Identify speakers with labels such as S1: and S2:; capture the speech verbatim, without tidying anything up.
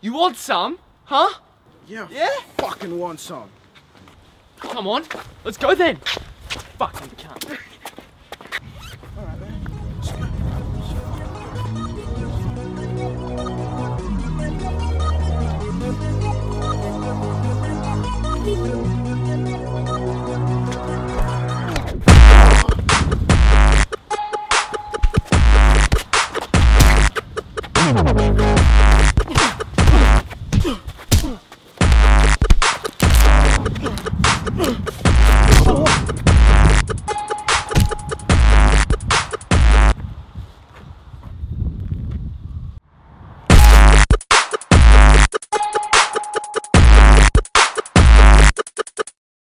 S1: You want some? Huh?
S2: Yeah.
S1: Yeah?
S2: Fucking want some.
S1: Come on, let's go then. Fucking cunt.
S2: Alright, man. Let's go.